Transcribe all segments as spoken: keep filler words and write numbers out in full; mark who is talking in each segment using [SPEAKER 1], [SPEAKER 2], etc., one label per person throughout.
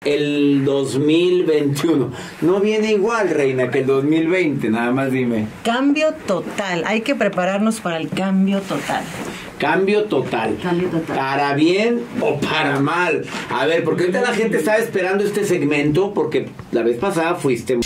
[SPEAKER 1] el dos mil veintiuno. No viene igual, reina, que el dos mil veinte, nada más dime.
[SPEAKER 2] Cambio total, hay que prepararnos para el cambio total.
[SPEAKER 1] Cambio total.
[SPEAKER 2] Cambio total.
[SPEAKER 1] ¿Para bien o para mal? A ver, porque ahorita la gente estaba esperando este segmento, porque la vez pasada fuiste...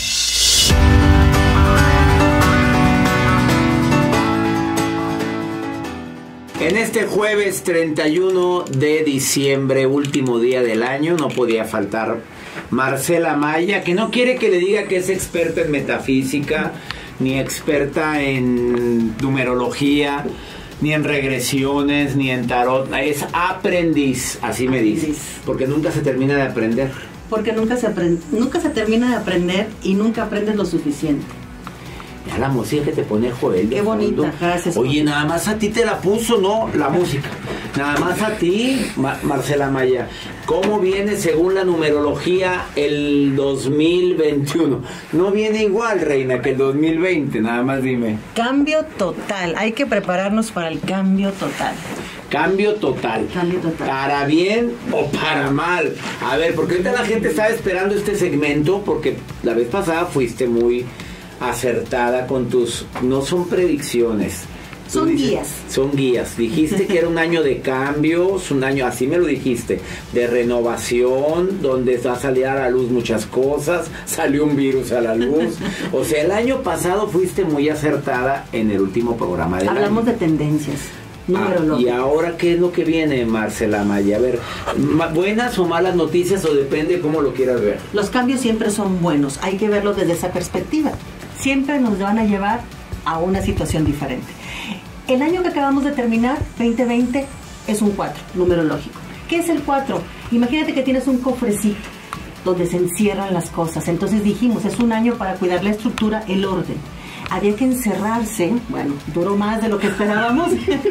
[SPEAKER 1] En este jueves treinta y uno de diciembre, último día del año, no podía faltar Marcela Maya, que no quiere que le diga que es experta en metafísica, ni experta en numerología, ni en regresiones, ni en tarot. Es aprendiz, así me dice, porque nunca se termina de aprender.
[SPEAKER 2] Porque nunca se aprende, nunca se termina de aprender y nunca aprendes lo suficiente.
[SPEAKER 1] Ya la música que te pone Joel de
[SPEAKER 2] Qué bonita,
[SPEAKER 1] fondo.
[SPEAKER 2] gracias.
[SPEAKER 1] Oye, nada más a ti te la puso, ¿no? La música. Nada más a ti, Ma- Marcela Maya. ¿Cómo viene según la numerología el dos mil veintiuno? No viene igual, reina, que el dos mil veinte, nada más dime.
[SPEAKER 2] Cambio total, hay que prepararnos para el cambio total.
[SPEAKER 1] Cambio total.
[SPEAKER 2] Cambio total.
[SPEAKER 1] ¿Para bien o para mal? A ver, porque ahorita la gente estaba esperando este segmento, porque la vez pasada fuiste muy acertada con tus... No son predicciones. Tú
[SPEAKER 2] Son
[SPEAKER 1] dices,
[SPEAKER 2] guías.
[SPEAKER 1] Son guías. Dijiste que era un año de cambios, un año, así me lo dijiste, de renovación, donde va a salir a la luz muchas cosas, salió un virus a la luz. O sea, el año pasado fuiste muy acertada en el último programa del
[SPEAKER 2] Hablamos
[SPEAKER 1] año.
[SPEAKER 2] de tendencias.
[SPEAKER 1] Ah, y ahora, ¿qué es lo que viene, Marcela Maya? A ver, ¿buenas o malas noticias o depende cómo lo quieras ver?
[SPEAKER 2] Los cambios siempre son buenos, hay que verlos desde esa perspectiva. Siempre nos van a llevar a una situación diferente. El año que acabamos de terminar, veinte veinte, es un cuatro, numerológico. ¿Qué es el cuatro? Imagínate que tienes un cofrecito donde se encierran las cosas. Entonces dijimos, es un año para cuidar la estructura, el orden. Había que encerrarse, bueno, duró más de lo que esperábamos,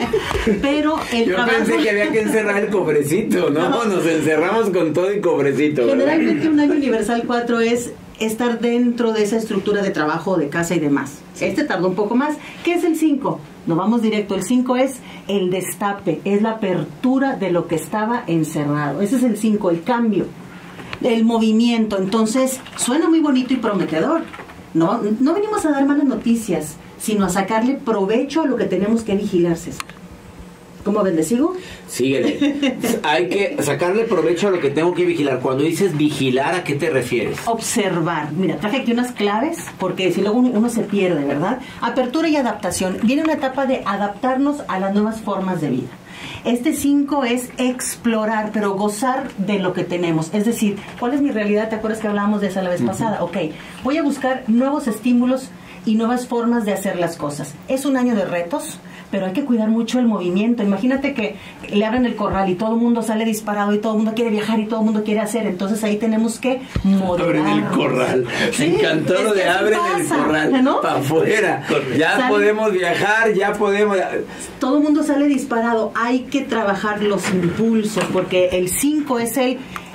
[SPEAKER 2] pero el
[SPEAKER 1] Yo
[SPEAKER 2] trabajo...
[SPEAKER 1] pensé que había que encerrar el cofrecito, ¿no? no. Nos encerramos con todo y cofrecito, ¿verdad?
[SPEAKER 2] Generalmente un año universal cuatro es estar dentro de esa estructura de trabajo, de casa y demás. Sí. Este tardó un poco más. ¿Qué es el cinco? Nos vamos directo. El cinco es el destape, es la apertura de lo que estaba encerrado. Ese es el cinco, el cambio, el movimiento. Entonces, suena muy bonito y prometedor. No, no venimos a dar malas noticias, sino a sacarle provecho a lo que tenemos que vigilar, César. ¿Cómo ven? ¿Le sigo?
[SPEAKER 1] Síguele. Hay que sacarle provecho a lo que tengo que vigilar. Cuando dices vigilar, ¿a qué te refieres?
[SPEAKER 2] Observar. Mira, traje aquí unas claves, porque si luego uno, uno se pierde, ¿verdad? Apertura y adaptación. Viene una etapa de adaptarnos a las nuevas formas de vida. Este cinco es explorar, pero gozar de lo que tenemos. Es decir, ¿cuál es mi realidad? ¿Te acuerdas que hablábamos de esa la vez uh-huh. pasada? Ok, voy a buscar nuevos estímulos y nuevas formas de hacer las cosas. Es un año de retos, pero hay que cuidar mucho el movimiento. Imagínate que le abren el corral y todo el mundo sale disparado y todo el mundo quiere viajar y todo el mundo quiere hacer. Entonces ahí tenemos que moderar.
[SPEAKER 1] Abren el corral.
[SPEAKER 2] Sí,
[SPEAKER 1] me encantó lo de abren el corral, ¿no? Para afuera. Ya sale, podemos viajar, ya podemos...
[SPEAKER 2] Todo el mundo sale disparado. Hay que trabajar los impulsos, porque el cinco es el...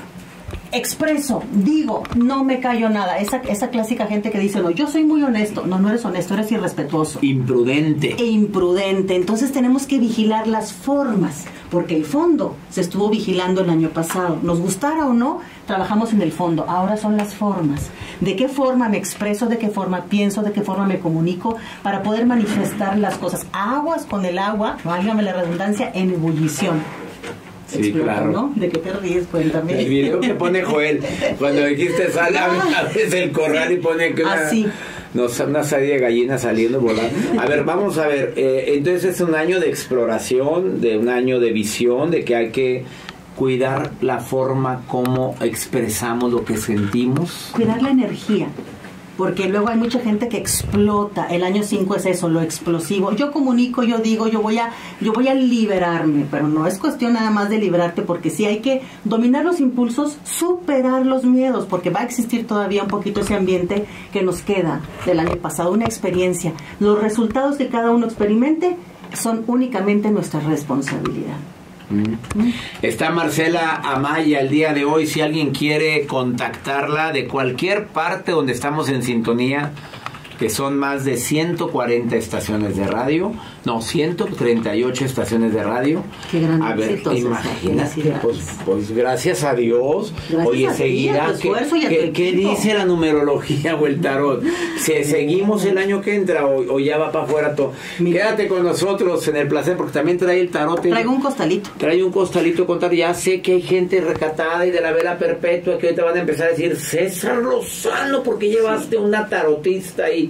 [SPEAKER 2] expreso, digo, no me callo nada. Esa, esa clásica gente que dice, no, yo soy muy honesto. No, no eres honesto, eres irrespetuoso.
[SPEAKER 1] Imprudente.
[SPEAKER 2] E imprudente. Entonces tenemos que vigilar las formas, porque el fondo se estuvo vigilando el año pasado. Nos gustara o no, trabajamos en el fondo. Ahora son las formas. ¿De qué forma me expreso? ¿De qué forma pienso? ¿De qué forma me comunico? Para poder manifestar las cosas. Aguas con el agua, válgame la redundancia, en ebullición.
[SPEAKER 1] Sí,
[SPEAKER 2] Explota,
[SPEAKER 1] claro.
[SPEAKER 2] ¿no? ¿De qué te ríes? Cuéntame.
[SPEAKER 1] El video que pone Joel, cuando dijiste sale a veces el corral y pone que una,
[SPEAKER 2] así.
[SPEAKER 1] Nos, una serie de gallinas saliendo volando. A ver, vamos a ver. Eh, entonces es un año de exploración, de un año de visión, de que hay que cuidar la forma como expresamos lo que sentimos.
[SPEAKER 2] Cuidar la energía. Porque luego hay mucha gente que explota. El año cinco es eso, lo explosivo. Yo comunico, yo digo, yo voy a yo voy a liberarme, pero no es cuestión nada más de liberarte, porque sí hay que dominar los impulsos, superar los miedos, porque va a existir todavía un poquito ese ambiente que nos queda del año pasado, una experiencia. Los resultados que cada uno experimente son únicamente nuestra responsabilidad.
[SPEAKER 1] Mm. Está Marcela Amaya el día de hoy. Si alguien quiere contactarla de cualquier parte donde estamos en sintonía, que son más de ciento cuarenta estaciones de radio, no, ciento treinta y ocho estaciones de radio.
[SPEAKER 2] Qué gran
[SPEAKER 1] A ver,
[SPEAKER 2] éxito,
[SPEAKER 1] imagínate, pues, pues gracias a Dios.
[SPEAKER 2] Gracias
[SPEAKER 1] Oye,
[SPEAKER 2] a ti,
[SPEAKER 1] seguirá.
[SPEAKER 2] a tu esfuerzo y a
[SPEAKER 1] ¿Qué,
[SPEAKER 2] tu
[SPEAKER 1] qué
[SPEAKER 2] equipo.
[SPEAKER 1] dice la numerología o el tarot? ¿Se, ¿Seguimos el año que entra o, o ya va para afuera todo?
[SPEAKER 2] Mira.
[SPEAKER 1] Quédate con nosotros en el placer, porque también trae el tarot.
[SPEAKER 2] Traigo un costalito.
[SPEAKER 1] Trae un costalito con tarot. Ya sé que hay gente recatada y de la vela perpetua que ahorita van a empezar a decir, César Lozano, ¿por qué llevaste una tarotista ahí?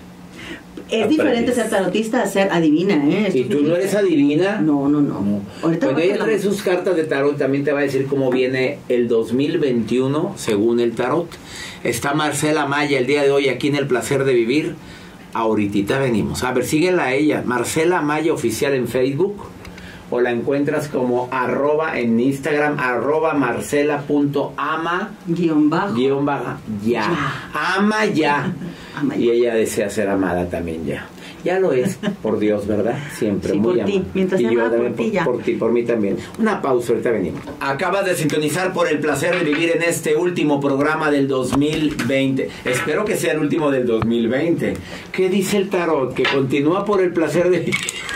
[SPEAKER 2] Es
[SPEAKER 1] Aprendiz.
[SPEAKER 2] diferente ser tarotista a ser adivina, ¿eh?
[SPEAKER 1] ¿Y tú no eres adivina?
[SPEAKER 2] No, no, no.
[SPEAKER 1] No.
[SPEAKER 2] Ahorita
[SPEAKER 1] Cuando
[SPEAKER 2] voy a
[SPEAKER 1] ella
[SPEAKER 2] la-
[SPEAKER 1] trae sus cartas de tarot, también te va a decir cómo viene el dos mil veintiuno según el tarot. Está Marcela Maya el día de hoy aquí en El Placer de Vivir. Ahorita venimos. A ver, síguela a ella. Marcela Maya Oficial en Facebook. O la encuentras como arroba en Instagram, arroba marcela.ama
[SPEAKER 2] Guión bajo.
[SPEAKER 1] guión baja ya.
[SPEAKER 2] Ya.
[SPEAKER 1] Ama ya.
[SPEAKER 2] Ama ya.
[SPEAKER 1] Y ella desea ser amada también ya. Ya lo es, por Dios, ¿verdad? Siempre,
[SPEAKER 2] Sí,
[SPEAKER 1] muy
[SPEAKER 2] por ti.
[SPEAKER 1] amada.
[SPEAKER 2] Mientras
[SPEAKER 1] Y
[SPEAKER 2] sea
[SPEAKER 1] yo
[SPEAKER 2] amada
[SPEAKER 1] también
[SPEAKER 2] por ti, ya.
[SPEAKER 1] por ti, por mí también. Una pausa, ahorita venimos. Acabas de sintonizar por El Placer de Vivir en este último programa del dos mil veinte. Espero que sea el último del dos mil veinte. ¿Qué dice el tarot? Que continúa por el placer de vivir.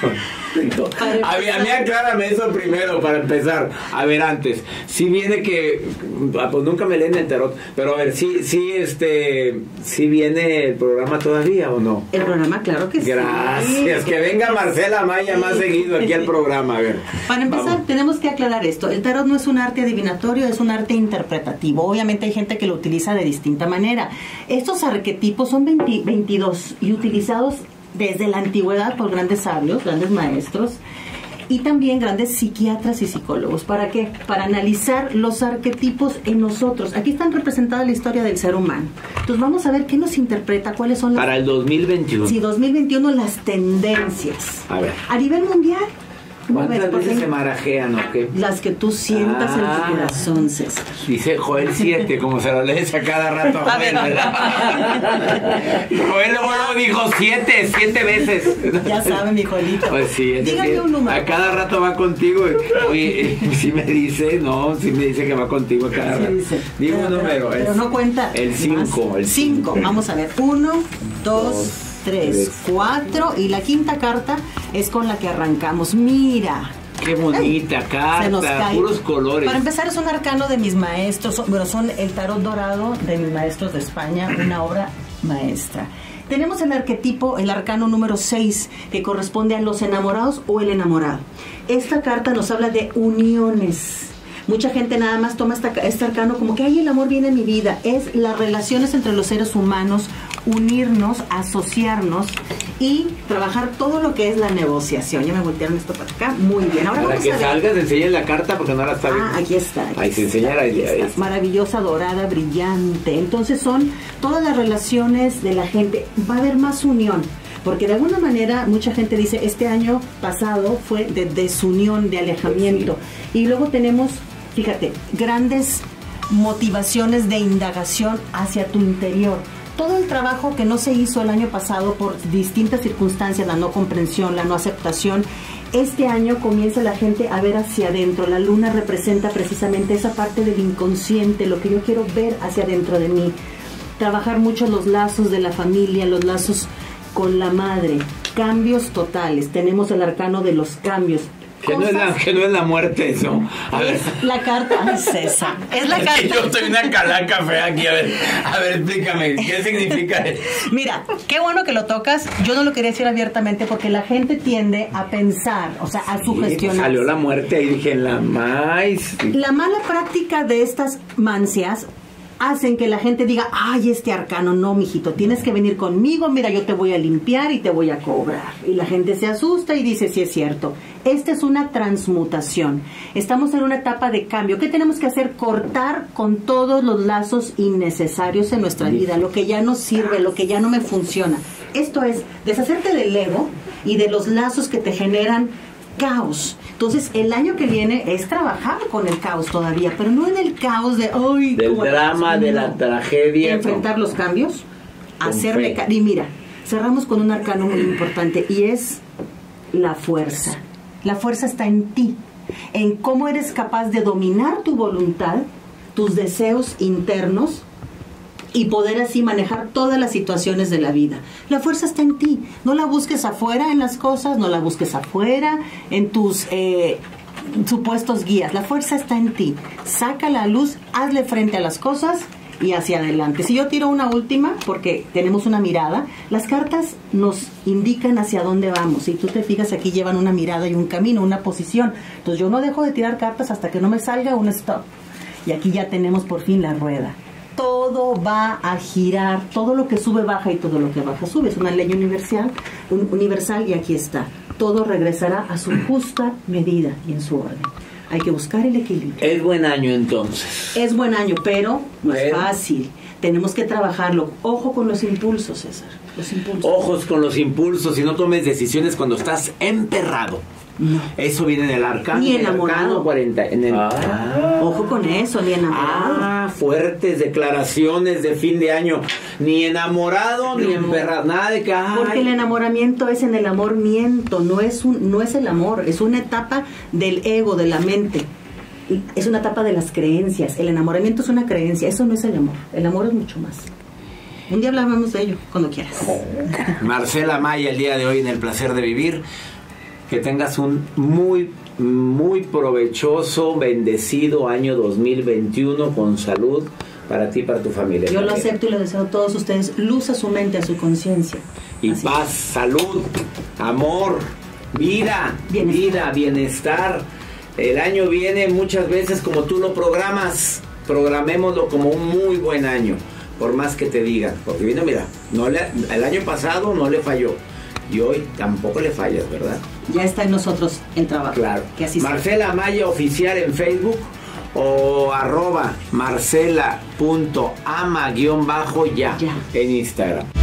[SPEAKER 1] No. A mí, a mí aclárame eso primero para empezar. A ver, antes, si viene que, pues nunca me leen el tarot, pero a ver, si, si este, si viene el programa todavía o no.
[SPEAKER 2] El programa, claro que sí.
[SPEAKER 1] Gracias, que venga Marcela Maya más seguido aquí al programa, a ver.
[SPEAKER 2] Para empezar,
[SPEAKER 1] Vamos.
[SPEAKER 2] tenemos que aclarar esto. El tarot no es un arte adivinatorio, es un arte interpretativo. Obviamente hay gente que lo utiliza de distinta manera. Estos arquetipos son veinte, veintidós y utilizados desde la antigüedad por grandes sabios, grandes maestros y también grandes psiquiatras y psicólogos. ¿Para qué? Para analizar los arquetipos en nosotros. Aquí están representadas la historia del ser humano. Entonces vamos a ver qué nos interpreta, cuáles son las...
[SPEAKER 1] Para el dos mil veintiuno.
[SPEAKER 2] Sí, dos mil veintiuno, las tendencias.
[SPEAKER 1] A ver.
[SPEAKER 2] A nivel mundial. A
[SPEAKER 1] ¿Cuántas
[SPEAKER 2] ver,
[SPEAKER 1] veces
[SPEAKER 2] porque-
[SPEAKER 1] se marajean o qué?
[SPEAKER 2] Las que tú sientas
[SPEAKER 1] Ah.
[SPEAKER 2] en tu corazón, César.
[SPEAKER 1] Dice Joel siete, como se lo lees a cada rato a Joel, ¿verdad? Joel luego dijo siete, siete veces.
[SPEAKER 2] Ya sabe, mi Joelito.
[SPEAKER 1] Pues sí, es
[SPEAKER 2] Dígame
[SPEAKER 1] decir,
[SPEAKER 2] un número.
[SPEAKER 1] a cada rato va contigo. Oye, si me dice, no, si me dice que va contigo a cada
[SPEAKER 2] Sí,
[SPEAKER 1] rato.
[SPEAKER 2] dice.
[SPEAKER 1] Digo
[SPEAKER 2] Pero-
[SPEAKER 1] un número.
[SPEAKER 2] Pero,
[SPEAKER 1] es
[SPEAKER 2] pero no cuenta.
[SPEAKER 1] El cinco. El
[SPEAKER 2] cinco. Vamos a ver. Uno, dos,
[SPEAKER 1] Dos,
[SPEAKER 2] tres,
[SPEAKER 1] tres.
[SPEAKER 2] cuatro. Y la quinta carta es con la que arrancamos. Mira.
[SPEAKER 1] Qué bonita
[SPEAKER 2] Se nos
[SPEAKER 1] carta,
[SPEAKER 2] cae.
[SPEAKER 1] puros colores.
[SPEAKER 2] Para empezar, es un arcano de mis maestros. Son- Bueno, son el tarot dorado de mis maestros de España, una obra maestra. Tenemos el arquetipo, el arcano número seis, que corresponde a los enamorados o el enamorado. Esta carta nos habla de uniones. Mucha gente nada más toma esta, este arcano como que, ay, el amor viene en mi vida. Es las relaciones entre los seres humanos, unirnos, asociarnos y trabajar todo lo que es la negociación. Ya me voltearon esto para acá. Muy bien. Ahora
[SPEAKER 1] Para
[SPEAKER 2] vamos
[SPEAKER 1] que
[SPEAKER 2] a ver.
[SPEAKER 1] salgas, enseñen la carta porque no la está viendo.
[SPEAKER 2] Ah, aquí está. Aquí
[SPEAKER 1] Ahí se
[SPEAKER 2] está,
[SPEAKER 1] enseña la
[SPEAKER 2] aquí
[SPEAKER 1] idea.
[SPEAKER 2] está.
[SPEAKER 1] ahí está.
[SPEAKER 2] Maravillosa, dorada, brillante. Entonces son todas las relaciones de la gente. Va a haber más unión. Porque de alguna manera mucha gente dice, este año pasado fue de desunión, de alejamiento. Y luego tenemos, fíjate, grandes motivaciones de indagación hacia tu interior. Todo el trabajo que no se hizo el año pasado por distintas circunstancias, la no comprensión, la no aceptación, este año comienza la gente a ver hacia adentro. La luna representa precisamente esa parte del inconsciente, lo que yo quiero ver hacia adentro de mí. Trabajar mucho los lazos de la familia, los lazos con la madre. Cambios totales. Tenemos el arcano de los cambios.
[SPEAKER 1] Que no, es la, que no es la muerte eso. A ver.
[SPEAKER 2] Es la carta, ay, César. Es la
[SPEAKER 1] Es
[SPEAKER 2] carta.
[SPEAKER 1] que yo soy una calaca fea aquí. A ver, a ver, explícame. ¿Qué significa eso?
[SPEAKER 2] Mira, qué bueno que lo tocas. Yo no lo quería decir abiertamente porque la gente tiende a pensar, o sea, a
[SPEAKER 1] Sí,
[SPEAKER 2] sugestionar.
[SPEAKER 1] salió la muerte ahí, dije, en la maíz.
[SPEAKER 2] La mala práctica de estas mancias hacen que la gente diga, ay, este arcano, no, mijito, tienes que venir conmigo, mira, yo te voy a limpiar y te voy a cobrar. Y la gente se asusta y dice, sí es cierto. Esta es una transmutación. Estamos en una etapa de cambio. ¿Qué tenemos que hacer? Cortar con todos los lazos innecesarios en nuestra vida, lo que ya no sirve, lo que ya no me funciona. Esto es, deshacerte del ego y de los lazos que te generan caos. Entonces, el año que viene es trabajar con el caos todavía, pero no en el caos de ay,
[SPEAKER 1] Del
[SPEAKER 2] como-
[SPEAKER 1] drama, de la
[SPEAKER 2] no.
[SPEAKER 1] tragedia.
[SPEAKER 2] Enfrentar los cambios,
[SPEAKER 1] Con
[SPEAKER 2] hacerme
[SPEAKER 1] fe.
[SPEAKER 2] ca- y mira, cerramos con un arcano muy importante y es la fuerza. La fuerza está en ti, en cómo eres capaz de dominar tu voluntad, tus deseos internos y poder así manejar todas las situaciones de la vida. La fuerza está en ti. No la busques afuera en las cosas, no la busques afuera en tus eh, supuestos guías. La fuerza está en ti. Saca la luz, hazle frente a las cosas y hacia adelante. Si yo tiro una última, porque tenemos una mirada, las cartas nos indican hacia dónde vamos. Si tú te fijas, aquí llevan una mirada y un camino, una posición. Entonces yo no dejo de tirar cartas hasta que no me salga un stop. Y aquí ya tenemos por fin la rueda. Todo va a girar, todo lo que sube baja y todo lo que baja sube. Es una ley universal, un, universal y aquí está. Todo regresará a su justa medida y en su orden. Hay que buscar el equilibrio.
[SPEAKER 1] Es buen año entonces.
[SPEAKER 2] Es buen año, pero no
[SPEAKER 1] Pero.
[SPEAKER 2] es fácil. Tenemos que trabajarlo. Ojo con los impulsos, César. Los impulsos.
[SPEAKER 1] Ojos con los impulsos y no tomes decisiones cuando estás emperrado.
[SPEAKER 2] No.
[SPEAKER 1] Eso viene en el arcano.
[SPEAKER 2] Ni enamorado.
[SPEAKER 1] cuarenta, en el,
[SPEAKER 2] Ah. Ojo con eso, ni enamorado.
[SPEAKER 1] Ah, fuertes declaraciones de fin de año. Ni enamorado, ni
[SPEAKER 2] No.
[SPEAKER 1] emperrado. Nada de que... ay,
[SPEAKER 2] Porque el enamoramiento es en el amor miento, no es un, no es el amor, es una etapa del ego, de la mente. Es una etapa de las creencias. El enamoramiento es una creencia, eso no es el amor. El amor es mucho más. Un día hablamos de ello, cuando quieras.
[SPEAKER 1] Marcela Maya, el día de hoy en El Placer de Vivir. Que tengas un muy, muy provechoso, bendecido año dos mil veintiuno con salud para ti y para tu familia.
[SPEAKER 2] Yo lo
[SPEAKER 1] también.
[SPEAKER 2] acepto y lo deseo a todos ustedes. Luz a su mente, a su conciencia.
[SPEAKER 1] Y
[SPEAKER 2] Así
[SPEAKER 1] paz, salud, amor, vida,
[SPEAKER 2] Bienestar.
[SPEAKER 1] vida, bienestar. El año viene muchas veces como tú lo programas. Programémoslo como un muy buen año, por más que te digan. Porque vino, mira, no le, el año pasado no le falló. Y hoy tampoco le fallas, ¿verdad?
[SPEAKER 2] Ya está en nosotros el trabajo.
[SPEAKER 1] Claro.
[SPEAKER 2] Que así sea.
[SPEAKER 1] Marcela Maya Oficial en Facebook o arroba marcela punto ama guión bajo ya
[SPEAKER 2] Ya.
[SPEAKER 1] en Instagram.